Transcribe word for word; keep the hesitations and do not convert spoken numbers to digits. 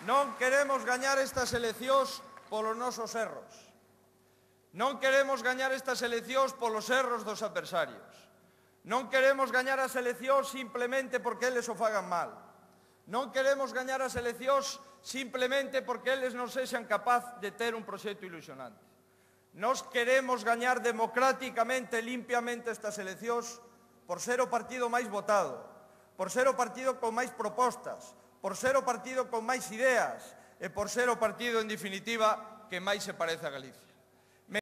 Non queremos gañar estas eleccións polos nosos erros. Non queremos gañar estas eleccións polos erros dos adversarios. Non queremos gañar as eleccións simplemente porque eles o fagan mal. Non queremos gañar as eleccións simplemente porque eles non sexan capaz de ter un proxecto ilusionante. Nos queremos gañar democráticamente e limpiamente estas eleccións por ser o partido máis votado, por ser o partido con máis propostas, por ser o partido con máis ideas e por ser o partido, en definitiva, que máis se parece a Galicia.